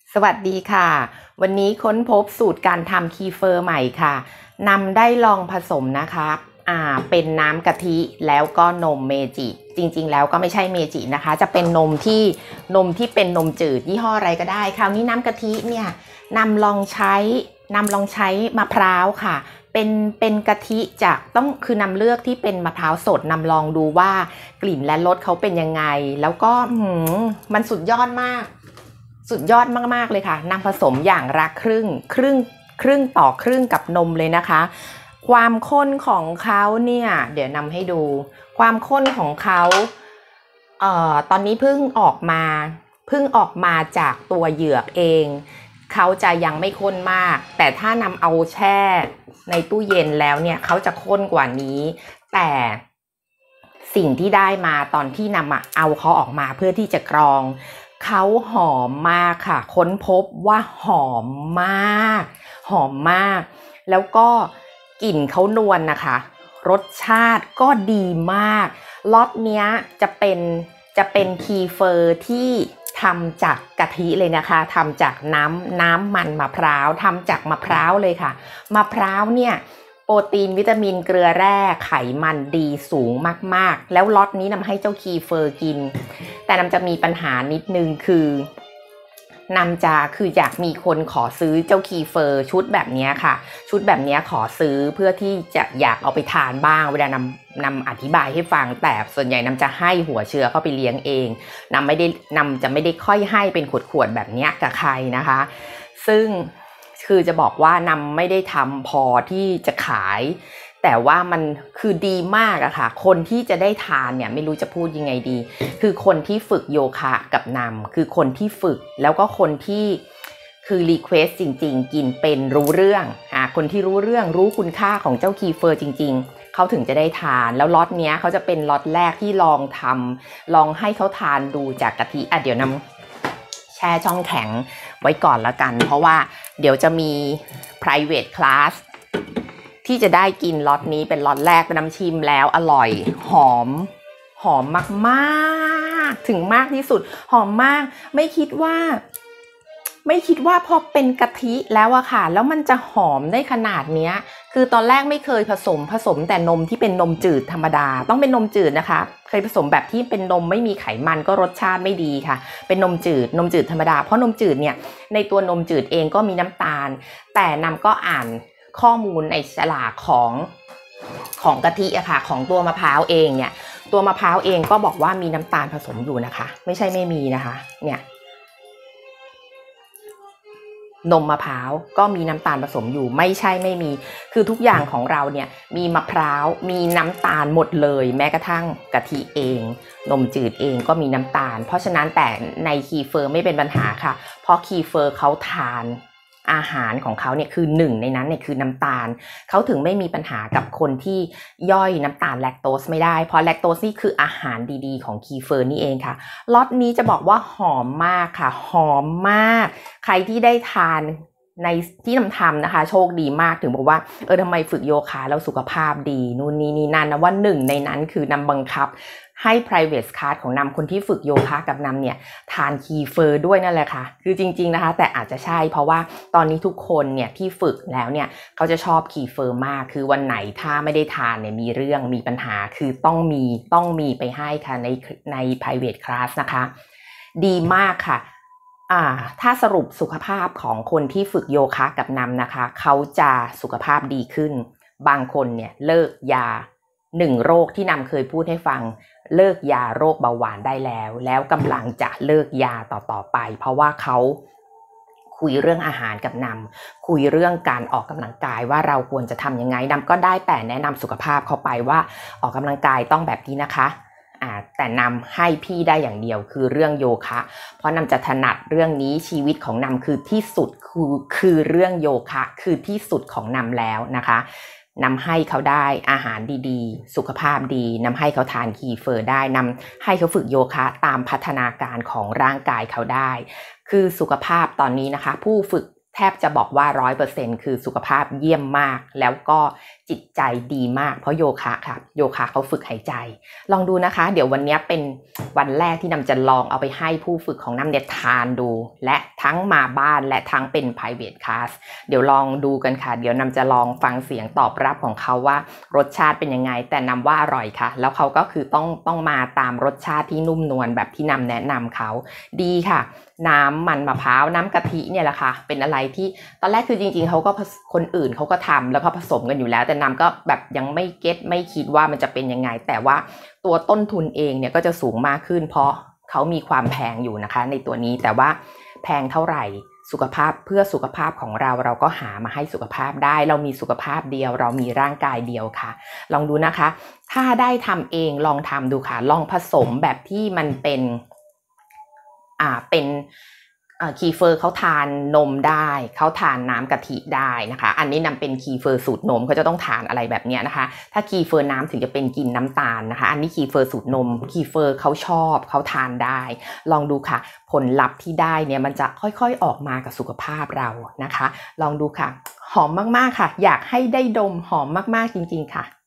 สวัสดีค่ะวันนี้ค้นพบสูตรการทำคีเฟอร์ใหม่ค่ะนำได้ลองผสมนะคะเป็นน้ำกะทิแล้วก็นมเมจิจริงๆแล้วก็ไม่ใช่เมจินะคะจะเป็นนมที่เป็นนมจืดยี่ห้ออะไรก็ได้คราวนี้น้ำกะทิเนี่ยนำลองใช้มะพร้าวค่ะเป็นกะทิจากคือนำเลือกที่เป็นมะพร้าวสดนำลองดูว่ากลิ่นและรสเขาเป็นยังไงแล้วก็มันสุดยอดมากเลยค่ะนำผสมอย่างละครึ่งต่อครึ่งกับนมเลยนะคะความข้นของเขาเนี่ยเดี๋ยวนำให้ดูความข้นของเขาตอนนี้เพิ่งออกมาจากตัวเหยือกเองเขาจะยังไม่ข้นมากแต่ถ้านำเอาแช่ในตู้เย็นแล้วเนี่ยเขาจะข้นกว่านี้แต่สิ่งที่ได้มาตอนที่นำเอาเขาออกมาเพื่อที่จะกรองเขาหอมมากค่ะค้นพบว่าหอมมากแล้วก็กลิ่นเขานวลนะคะรสชาติก็ดีมากล็อตเนี้ยจะเป็นคีเฟอร์ที่ทำจากกะทิเลยนะคะทำจากน้ำมันมะพร้าวทำจากมะพร้าวเลยค่ะมะพร้าวเนี่ยโปรตีนวิตามินเกลือแร่ไขมันดีสูงมากๆแล้วล็อตนี้นำให้เจ้าคีเฟอร์กินแต่นำจะมีปัญหานิดนึงคืออยากมีคนขอซื้อเจ้าคีเฟอร์ชุดแบบนี้ค่ะชุดแบบนี้ขอซื้อเพื่อที่จะอยากเอาไปทานบ้างเวลานำอธิบายให้ฟังแต่ส่วนใหญ่นำจะให้หัวเชื้อเข้าไปเลี้ยงเองนำจะไม่ได้ค่อยให้เป็นขวดแบบนี้กับใครนะคะซึ่งคือจะบอกว่านำไม่ได้ทำพอที่จะขายแต่ว่ามันคือดีมากอะค่ะคนที่จะได้ทานเนี่ยไม่รู้จะพูดยังไงดีคือคนที่ฝึกโยคะกับนำคือคนที่ฝึกแล้วก็คนที่คือรีเควสจริงๆกินเป็นรู้เรื่องคนที่รู้เรื่องรู้คุณค่าของเจ้าคีเฟอร์จริงๆเขาถึงจะได้ทานแล้วล็อตเนี้ยเขาจะเป็นล็อตแรกที่ลองให้เขาทานดูจากกะทิเดี๋ยวนำแช่ช่องแข็งไว้ก่อนละกันเพราะว่าเดี๋ยวจะมี private classที่จะได้กินล็อตนี้เป็นล็อตแรกน้ำชิมแล้วอร่อยหอมมากๆถึงมากที่สุดหอมมากไม่คิดว่าพอเป็นกะทิแล้วอะค่ะแล้วมันจะหอมได้ขนาดเนี้ยคือตอนแรกไม่เคยผสมแต่นมที่เป็นนมจืดธรรมดาต้องเป็นนมจืดนะคะเคยผสมแบบที่เป็นนมไม่มีไขมันก็รสชาติไม่ดีค่ะเป็นนมจืดธรรมดาเพราะนมจืดเนี่ยในตัวนมจืดเองก็มีน้ำตาลแต่นำก็อ่านข้อมูลในฉลากของกะทิอะค่ะของตัวมะพร้าวเองเนี่ยตัวมะพร้าวเองก็บอกว่ามีน้ำตาลผสมอยู่นะคะไม่ใช่ไม่มีนะคะเนี่ยนมมะพร้าวก็มีน้ำตาลผสมอยู่ไม่ใช่ไม่มีคือทุกอย่างของเราเนี่ยมีมะพร้าวมีน้ำตาลหมดเลยแม้กระทั่งกะทิเองนมจืดเองก็มีน้ำตาลเพราะฉะนั้นแต่ในคีเฟอร์ไม่เป็นปัญหาค่ะเพราะคีเฟอร์เขาทานอาหารของเขาเนี่ยคือหนึ่งในนั้นเนี่ยคือน้ำตาลเขาถึงไม่มีปัญหากับคนที่ย่อยน้ำตาลแลคโตสไม่ได้เพราะแลคโตสนี่คืออาหารดีๆของคีเฟอร์นี่เองค่ะล็อตนี้จะบอกว่าหอมมากค่ะหอมมากใครที่ได้ทานในที่ทำนะคะโชคดีมากถึงบอกว่าทำไมฝึกโยคะแล้วสุขภาพดีนู่นนี่นั่นนะว่าหนึ่งในนั้นคือนำบังคับให้ private class ของนำคนที่ฝึกโยคะกับนำเนี่ยทานคีเฟอร์ด้วยนั่นแหละค่ะคือจริงๆนะคะแต่อาจจะใช่เพราะว่าตอนนี้ทุกคนเนี่ยที่ฝึกแล้วเนี่ยเขาจะชอบคีเฟอร์มากคือวันไหนถ้าไม่ได้ทานเนี่ยมีปัญหาคือต้องมีไปให้ค่ะใน private class นะคะดีมากค่ะถ้าสรุปสุขภาพของคนที่ฝึกโยคะกับนำนะคะเขาจะสุขภาพดีขึ้นบางคนเนี่ยเลิกยา1โรคที่นำเคยพูดให้ฟังเลิกยาโรคเบาหวานได้แล้วกำลังจะเลิกยาต่อไปเพราะว่าเขาคุยเรื่องอาหารกับนำคุยเรื่องการออกกำลังกายว่าเราควรจะทำยังไงนำก็ได้แต่แนะนำสุขภาพเขาไปว่าออกกำลังกายต้องแบบนี้นะคะแต่นำให้พี่ได้อย่างเดียวคือเรื่องโยคะเพราะนำจะถนัดเรื่องนี้ชีวิตของนำคือที่สุดคือเรื่องโยคะคือที่สุดของนำแล้วนะคะนำให้เขาได้อาหารดีๆสุขภาพดีนำให้เขาทานคีเฟอร์ได้นำให้เขาฝึกโยคะตามพัฒนาการของร่างกายเขาได้คือสุขภาพตอนนี้นะคะผู้ฝึกแทบจะบอกว่า 100% คือสุขภาพเยี่ยมมากแล้วก็จิตใจดีมากเพราะโยคะค่ะโยคะเขาฝึกหายใจลองดูนะคะเดี๋ยววันนี้เป็นวันแรกที่นำจะลองเอาไปให้ผู้ฝึกของน้ำทานดูและทั้งมาบ้านและทั้งเป็น private class เดี๋ยวลองดูกันค่ะเดี๋ยวนำจะลองฟังเสียงตอบรับของเขาว่ารสชาติเป็นยังไงแต่นำว่าอร่อยค่ะแล้วเขาก็คือต้องมาตามรสชาติที่นุ่มนวลแบบที่นำแนะนำเขาดีค่ะน้ำมันมะพร้าวน้ำกะทิเนี่ยแหละค่ะเป็นอะไรที่ตอนแรกคือจริงๆเขาก็คนอื่นเขาก็ทำแล้วก็ผสมกันอยู่แล้วแต่นำก็แบบยังไม่เก็ตไม่คิดว่ามันจะเป็นยังไงแต่ว่าตัวต้นทุนเองเนี่ยก็จะสูงมากขึ้นเพราะเขามีความแพงอยู่นะคะในตัวนี้แต่ว่าแพงเท่าไหร่สุขภาพเพื่อสุขภาพของเราก็หามาให้สุขภาพได้เรามีสุขภาพเดียวเรามีร่างกายเดียวค่ะลองดูนะคะถ้าได้ทำเองลองทำดูค่ะลองผสมแบบที่มันเป็นคีเฟอร์เขาทานนมได้เขาทานน้ำกะทิได้นะคะอันนี้นำเป็นคีเฟอร์สูตรนมเขาจะต้องทานอะไรแบบนี้นะคะถ้าคีเฟอร์น้ำถึงจะเป็นกินน้ำตาลนะคะอันนี้คีเฟอร์สูตรนมคีเฟอร์เขาชอบเขาทานได้ลองดูค่ะผลลัพธ์ที่ได้เนี่ยมันจะค่อยๆออกมากับสุขภาพเรานะคะลองดูค่ะหอมมากๆค่ะอยากให้ได้ดมหอมมากๆจริงๆค่ะ